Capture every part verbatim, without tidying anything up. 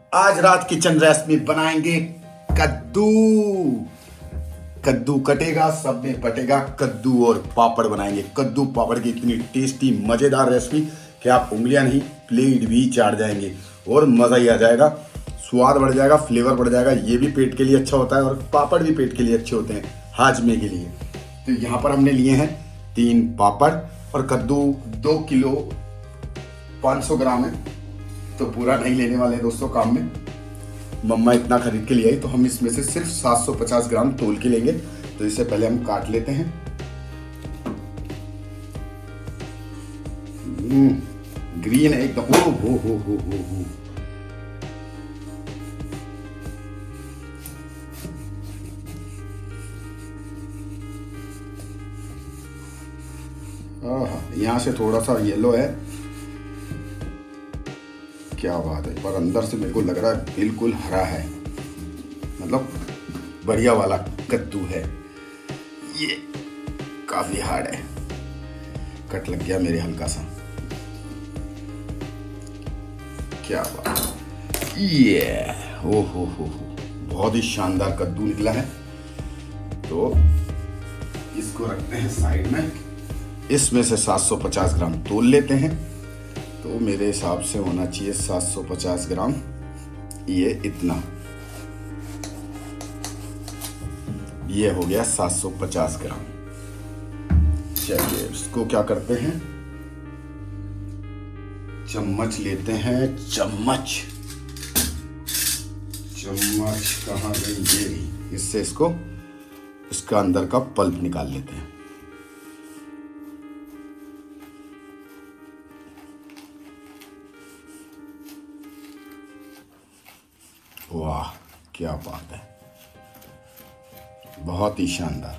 आज रात kitchen recipe बनाएंगे कद्दू। कद्दू कटेगा, सब में पटेगा। कद्दू और पापड़ बनाएंगे। कद्दू पापड़ की इतनी टेस्टी मजेदार रेसिपी कि आप उंगलियां नहीं प्लेट भी चाट जाएंगे और मजा ही आ जाएगा। स्वाद बढ़ जाएगा, फ्लेवर बढ़ जाएगा। ये भी पेट के लिए अच्छा होता है और पापड़ भी पेट के लिए अच्छे होते हैं हाजमे के लिए। तो यहाँ पर हमने लिए हैं तीन पापड़ और कद्दू दो किलो पाँच सौ ग्राम है, तो पूरा नहीं लेने वाले दोस्तों काम में। मम्मा इतना खरीद के लिए आई तो हम इसमें से सिर्फ सात सौ पचास ग्राम तोल के लेंगे। तो इससे पहले हम काट लेते हैं। ग्रीन है एकदम। ओ हो हो हो हो हो यहाँ से थोड़ा सा येलो है, क्या बात है। पर अंदर से मेरे को लग रहा है बिल्कुल हरा है, मतलब बढ़िया वाला कद्दू है। ये काफी हार्ड है, कट लग गया मेरे हल्का सा। क्या बात। ये ओ हो हो हो बहुत ही शानदार कद्दू निकला है। तो इसको रखते हैं साइड में। इसमें से सात सौ पचास ग्राम तोल लेते हैं। तो मेरे हिसाब से होना चाहिए सात सौ पचास ग्राम, ये इतना। ये हो गया सात सौ पचास ग्राम। चलिए इसको क्या करते हैं, चम्मच लेते हैं। चम्मच चम्मच कहाँ गई? ये रही। इससे इसको इसका अंदर का पल्प निकाल लेते हैं। वाह क्या बात है, बहुत ही शानदार।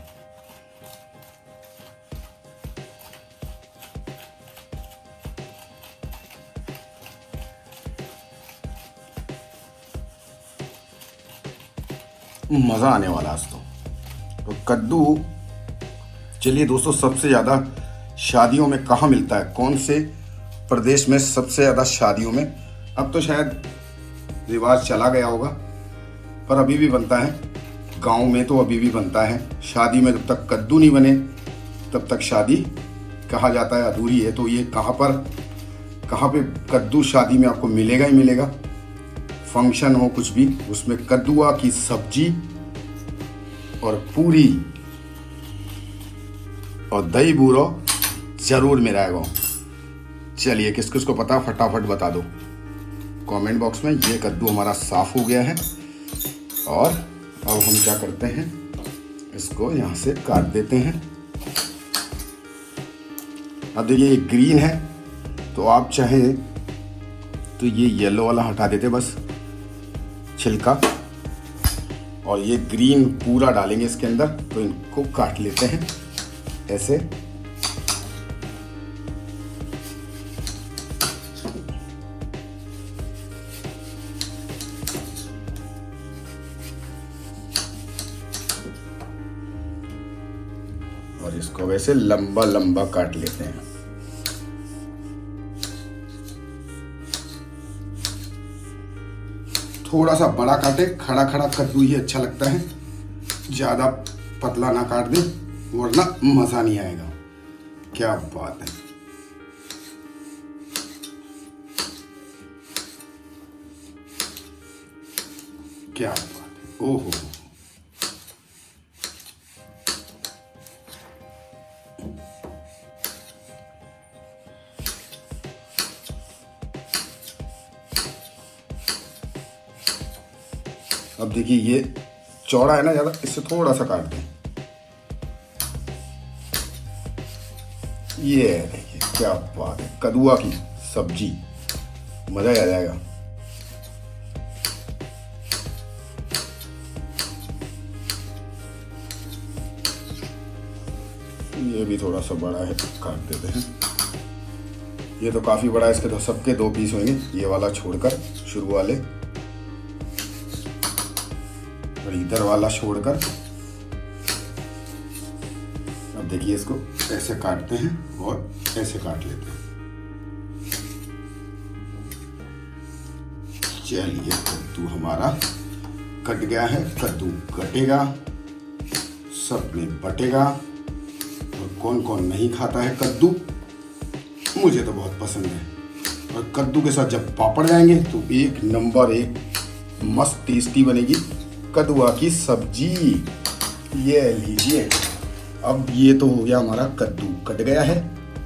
मजा आने वाला आज तो। तो कद्दू, चलिए दोस्तों, सबसे ज्यादा शादियों में कहाँ मिलता है? कौन से प्रदेश में सबसे ज्यादा शादियों में? अब तो शायद रिवाज चला गया होगा, पर अभी भी बनता है। गांव में तो अभी भी बनता है। शादी में जब तक कद्दू नहीं बने तब तक शादी कहा जाता है अधूरी है। तो ये कहाँ पर कहाँ पे कद्दू शादी में आपको मिलेगा ही मिलेगा। फंक्शन हो कुछ भी, उसमें कद्दुआ की सब्जी और पूरी और दही बूरो जरूर मिलाएगा। चलिए किस किस को पता फटाफट बता दो कमेंट बॉक्स में। ये कद्दू हमारा साफ हो गया है और अब हम क्या करते हैं, इसको यहाँ से काट देते हैं। अब देखिए ये ग्रीन है, तो आप चाहे तो ये येलो वाला हटा देते बस छिलका, और ये ग्रीन पूरा डालेंगे इसके अंदर। तो इनको काट लेते हैं ऐसे। और इसको वैसे लंबा लंबा काट लेते हैं। थोड़ा सा बड़ा काटे, खड़ा खड़ा कद्दू ही अच्छा लगता है। ज्यादा पतला ना काट दे वरना मजा नहीं आएगा। क्या बात है। क्या बात है। ओहो अब देखिए ये चौड़ा है ना ज्यादा, इससे थोड़ा सा काट दें। ये देखिए क्या बात है, कद्दुआ की सब्जी, मजा ही आ जाएगा। ये भी थोड़ा सा बड़ा है, काट देते हैं। ये तो काफी बड़ा है, इसके तो सबके दो पीस होंगे, ये वाला छोड़कर, शुरू वाले और इधर वाला छोड़कर। अब देखिए इसको ऐसे काटते हैं और ऐसे काट लेते हैं। चलिए कद्दू हमारा कट गया है। कद्दू कटेगा, सब में बटेगा। और कौन कौन नहीं खाता है कद्दू, मुझे तो बहुत पसंद है। और कद्दू के साथ जब पापड़ जाएंगे तो एक नंबर एक मस्त टेस्टी बनेगी कद्दुआ की सब्जी। ये लीजिए, अब ये तो हो गया हमारा कद्दू कट गया है।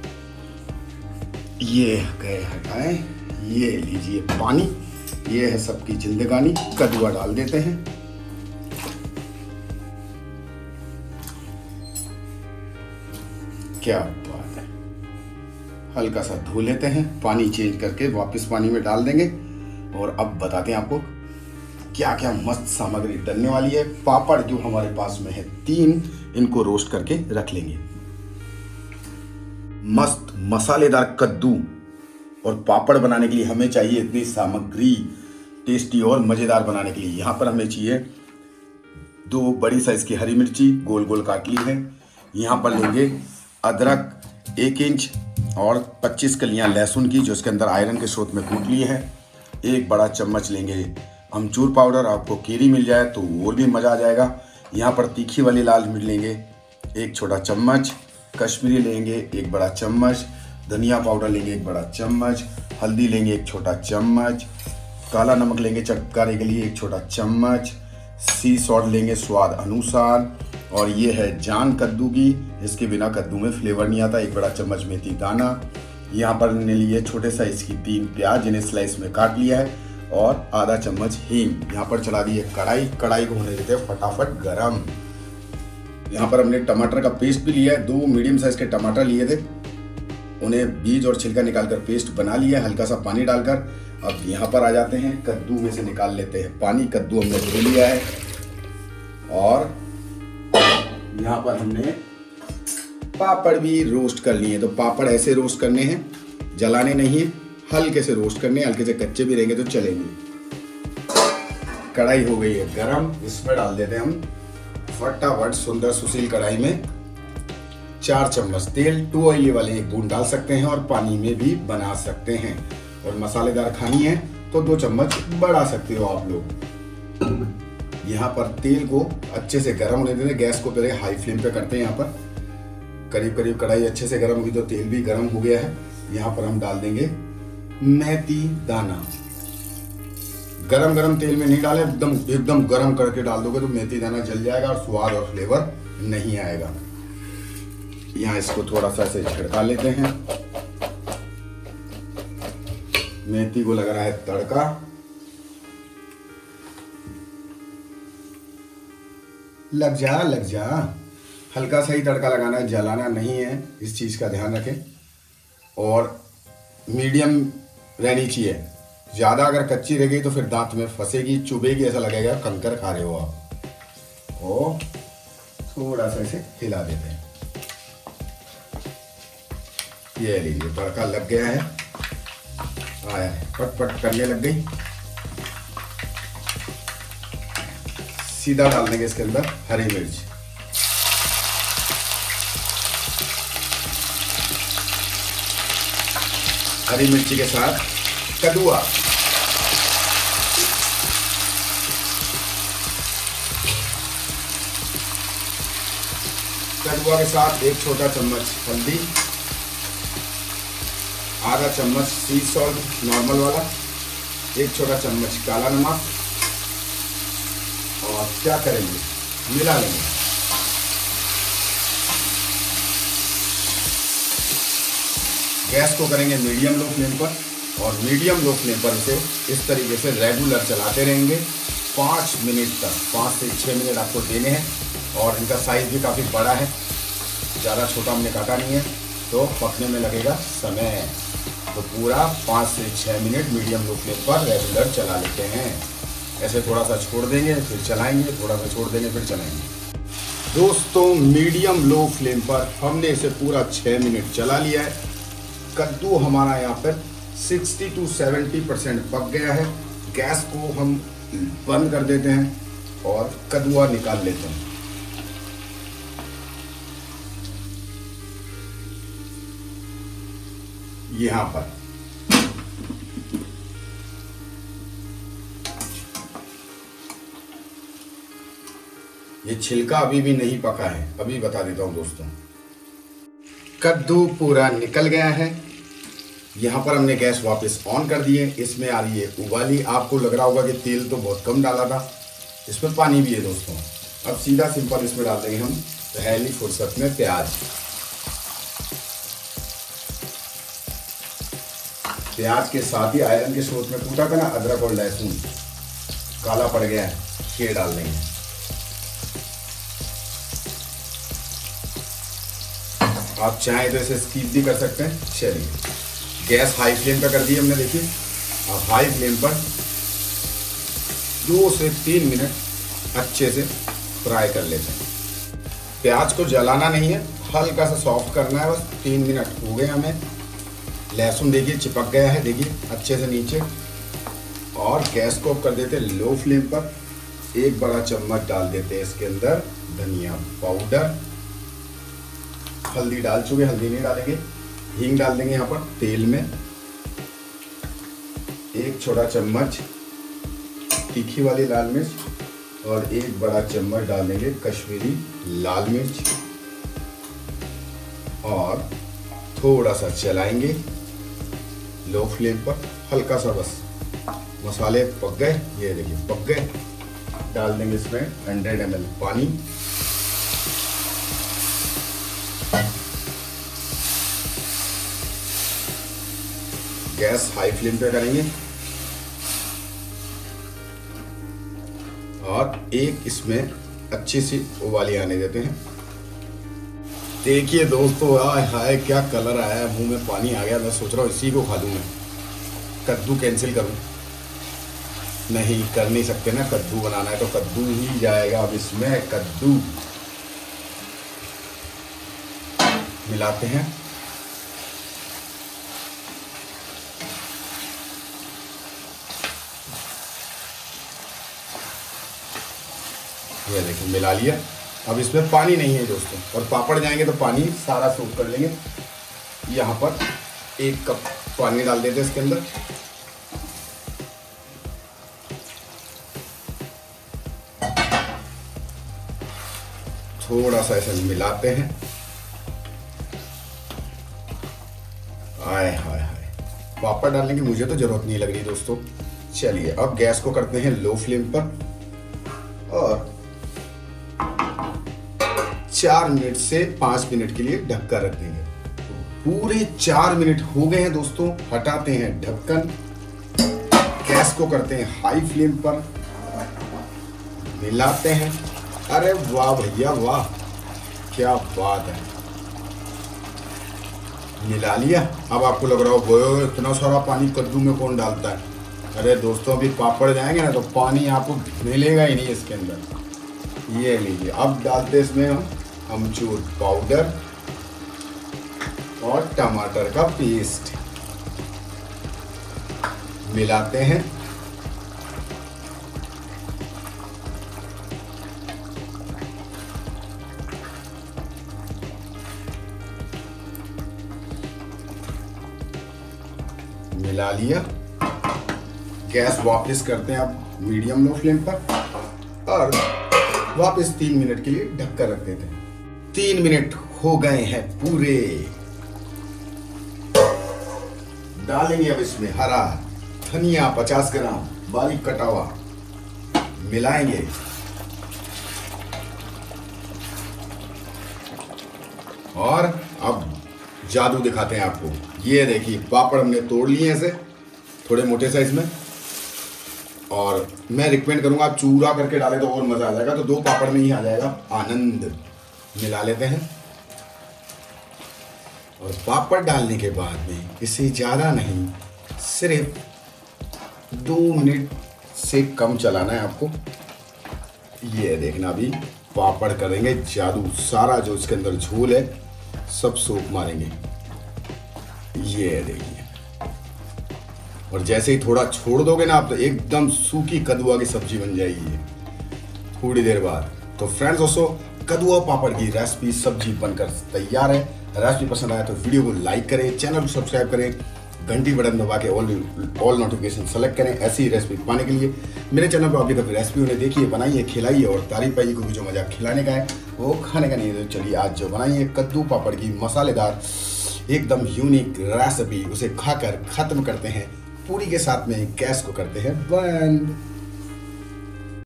ये गए हटाएं। ये लीजिए पानी, ये है सबकी जिंदगानी। कद्दुआ डाल देते हैं। क्या बात है, हल्का सा धो लेते हैं, पानी चेंज करके वापस पानी में डाल देंगे। और अब बताते हैं आपको क्या क्या मस्त सामग्री डलने वाली है। पापड़ जो हमारे पास में है तीन, इनको रोस्ट करके रख लेंगे। मस्त मसालेदार कद्दू और पापड़ बनाने के लिए हमें चाहिए इतनी सामग्री टेस्टी और मजेदार बनाने के लिए। यहाँ पर हमें चाहिए दो बड़ी साइज की हरी मिर्ची गोल गोल काट ली है। यहाँ पर लेंगे अदरक एक इंच और पच्चीस कलियाँ लहसुन की, जो इसके अंदर आयरन के स्रोत में कूट ली है। एक बड़ा चम्मच लेंगे अमचूर पाउडर, आपको केरी मिल जाए तो और भी मज़ा आ जाएगा। यहाँ पर तीखी वाली लाल मिर्च लेंगे एक छोटा चम्मच, कश्मीरी लेंगे एक बड़ा चम्मच, धनिया पाउडर लेंगे एक बड़ा चम्मच, हल्दी लेंगे एक छोटा चम्मच, काला नमक लेंगे चटकारे के लिए एक छोटा चम्मच, सी सॉल्ट लेंगे स्वाद अनुसार। और ये है जान कद्दू की, इसके बिना कद्दू में फ्लेवर नहीं आता, एक बड़ा चम्मच मेथी दाना। यहाँ पर हमने लिए छोटे साइज की तीन प्याज, जिन्हें स्लाइस में काट लिया है, और आधा चम्मच हींग। यहाँ पर चला दी है कढ़ाई, कढ़ाई को होने देते हैं फटाफट गरम। यहाँ पर हमने टमाटर का पेस्ट भी लिया है, दो मीडियम साइज के टमाटर लिए थे, उन्हें बीज और छिलका निकालकर पेस्ट बना लिया है हल्का सा पानी डालकर। अब यहाँ पर आ जाते हैं, कद्दू में से निकाल लेते हैं पानी। कद्दू हमने धो लिया है और यहाँ पर हमने पापड़ भी रोस्ट कर लिए। तो पापड़ ऐसे रोस्ट करने हैं, जलाने नहीं है, हल्के से रोस्ट करने हैं। हल्के से कच्चे भी रहेंगे तो चलेंगे। कढ़ाई हो गई है गरम, इसमें डाल देते हैं हम फटाफट सुंदर सुशील कढ़ाई में चार चम्मच तेल। टू ऑयल वाले एक बूंद डाल सकते हैं और पानी में भी बना सकते हैं। और मसालेदार खानी है तो दो चम्मच बढ़ा सकते हो आप लोग। यहाँ पर तेल को अच्छे से गर्म होने देते हैं। गैस को पहले हाई फ्लेम पे करते हैं। यहाँ पर करीब करीब कढ़ाई अच्छे से गर्म हुई तो तेल भी गर्म हो गया है। यहाँ पर हम डाल देंगे मेथी दाना। गरम गरम तेल में नहीं डाले, एकदम एकदम गरम करके डाल दोगे तो मेथी दाना जल जाएगा और स्वाद और फ्लेवर नहीं आएगा। यहाँ इसको थोड़ा सा ऐसे छिड़का लेते हैं। मेथी को लग रहा है तड़का। लग जा लग जा, हल्का सा ही तड़का लगाना है, जलाना नहीं है, इस चीज का ध्यान रखें। और मीडियम रहनी चाहिए, ज्यादा अगर कच्ची रह गई तो फिर दांत में फंसेगी, चुभेगी, ऐसा लगेगा कंकर खा रहे हो आप। और थोड़ा सा इसे हिला देते हैं। ये लीजिए तड़का लग गया है, आया है, पट पट करने लग गई। सीधा डाल देंगे इसके अंदर हरी मिर्च। हरी मिर्ची के साथ कद्दुआ, कद्दुआ के साथ एक छोटा चम्मच हल्दी, आधा चम्मच सी सॉल्ट नॉर्मल वाला, एक छोटा चम्मच काला नमक। और क्या करेंगे, मिला लेंगे। गैस को करेंगे मीडियम लो फ्लेम पर, और मीडियम लो फ्लेम पर इसे इस तरीके से रेगुलर चलाते रहेंगे पाँच मिनट तक। पाँच से छः मिनट आपको देने हैं। और इनका साइज़ भी काफ़ी बड़ा है, ज़्यादा छोटा हमने काटा नहीं है, तो पकने में लगेगा समय। तो पूरा पाँच से छः मिनट मीडियम लो फ्लेम पर रेगुलर चला लेते हैं। ऐसे थोड़ा सा छोड़ देंगे फिर चलाएंगे, थोड़ा सा छोड़ देंगे फिर चलाएंगे। दोस्तों मीडियम लो फ्लेम पर हमने इसे पूरा छः मिनट चला लिया है। कद्दू हमारा यहाँ पर साठ टू सत्तर परसेंट पक गया है। गैस को हम बंद कर देते हैं और कद्दुआ निकाल लेते हैं। यहाँ पर ये छिलका अभी भी नहीं पका है, अभी बता देता हूँ दोस्तों। कद्दू पूरा निकल गया है। यहाँ पर हमने गैस वापस ऑन कर दिए। इसमें आ रही है उबाली। आपको लग रहा होगा कि तेल तो बहुत कम डाला था, इसमें पानी भी है दोस्तों। अब सीधा सिंपल इसमें डाल देंगे हम पहली फुर्सत में प्याज। प्याज के साथ ही आयरन के स्रोत में कूटा था ना अदरक और लहसुन, काला पड़ गया है, ये डाल देंगे। आप चाहें तो इसे स्किप भी कर सकते हैं। चलिए गैस हाई फ्लेम पर कर दी हमने। देखिए अब हाई फ्लेम पर दो से तीन मिनट अच्छे से फ्राई कर लेते हैं। प्याज को जलाना नहीं है, हल्का सा सॉफ्ट करना है बस। तीन मिनट हो गए हमें। लहसुन देखिए चिपक गया है, देखिए अच्छे से नीचे। और गैस को कर देते हैं लो फ्लेम पर। एक बड़ा चम्मच डाल देते हैं इसके अंदर धनिया पाउडर। हल्दी डाल चुके, हल्दी नहीं डालेंगे। हींग डाल देंगे यहाँ पर तेल में। एक छोटा चम्मच तीखी वाली लाल मिर्च और एक बड़ा चम्मच डाल देंगे कश्मीरी लाल मिर्च। और थोड़ा सा चलाएंगे लो फ्लेम पर, हल्का सा बस। मसाले पक गए, ये देखिए पक गए। डाल देंगे इसमें हंड्रेड एम एल पानी। गैस हाई फ्लेम पे करेंगे और एक इसमें अच्छी सी उबाली आने देते हैं। देखिए दोस्तों, हाय हाय क्या कलर आया है, मुंह में पानी आ गया। मैं सोच रहा हूँ इसी को खा लूँ मैं। कद्दू कैंसिल करूँ? नहीं कर नहीं सकते ना, कद्दू बनाना है तो कद्दू ही जाएगा। अब इसमें कद्दू मिलाते हैं। ये देखिए मिला लिया। अब इसमें पानी नहीं है दोस्तों, और पापड़ जाएंगे तो पानी सारा सूख कर लेंगे। यहाँ पर एक कप पानी डाल देते हैं इसके अंदर। थोड़ा सा ऐसे मिलाते हैं। आए हाय हाय, पापड़ डालने की मुझे तो जरूरत नहीं लग रही दोस्तों। चलिए अब गैस को करते हैं लो फ्लेम पर और चार मिनट से पांच मिनट के लिए ढककर रख देंगे। पूरे चार मिनट हो गए हैं दोस्तों। हटाते हैं ढक्कन। गैस को करते हैं हाई फ्लेम पर। मिलाते हैं। अरे वाह भैया वाह, क्या बात है। मिला लिया। अब आपको लग रहा हो इतना सारा पानी कद्दू में कौन डालता है? अरे दोस्तों अभी पापड़ जाएंगे ना तो पानी आपको मिलेगा ही नहीं इसके अंदर। ये लीजिए। अब डालते इसमें हम अमचूर पाउडर और टमाटर का पेस्ट। मिलाते हैं। मिला लिया। गैस वापस करते हैं अब मीडियम लो फ्लेम पर और वापस तीन मिनट के लिए ढककर रख देते हैं। तीन मिनट हो गए हैं पूरे। डालेंगे अब इसमें हरा धनिया पचास ग्राम बारीक कटा हुआ। मिलाएंगे। और अब जादू दिखाते हैं आपको। ये देखिए पापड़ हमने तोड़ लिए ऐसे थोड़े मोटे साइज में। और मैं रिकमेंड करूंगा आप चूरा करके डालें तो और मजा आ जाएगा। तो दो पापड़ में ही आ जाएगा आनंद। मिला लेते हैं। और पापड़ डालने के बाद में इसे ज़्यादा नहीं, सिर्फ दो मिनट से कम चलाना है आपको। ये देखना अभी पापड़ करेंगे जादू। सारा जो इसके अंदर झोल है सब सूख मारेंगे। ये देखिए। और जैसे ही थोड़ा छोड़ दोगे ना आप तो एकदम सूखी कद्दुआ की सब्जी बन जाएगी थोड़ी देर बाद। तो फ्रेंड्स दोस्तों, कद्दुआ पापड़ की रेसिपी सब्जी बनकर तैयार है। रेसिपी पसंद आया तो वीडियो को लाइक करें, चैनल को सब्सक्राइब करें घंटी बटन दबा के ऑल ऑल नोटिफिकेशन सेलेक्ट करें ऐसी ही रेसिपी पाने के लिए। मेरे चैनल पर आपकी कभी रेसिपी उन्हें देखिए, बनाइए, खिलाइए और तारीफ पाइए, क्योंकि जो मजा खिलाने का है वो खाने का नहीं है। तो चलिए आज जो बनाइए कद्दू पापड़ की मसालेदार एकदम यूनिक रेसिपी, उसे खाकर खत्म करते हैं, पूरी के साथ में गैस को करते हैं बंद।